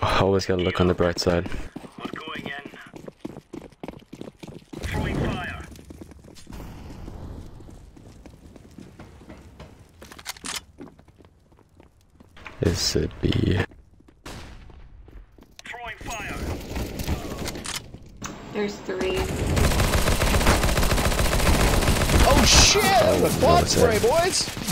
Always gotta look on the bright side. We're going in. Throwing fire. This should be. Throwing fire. There's 3. Oh shit! Oh, The quad that's spray, it. boys!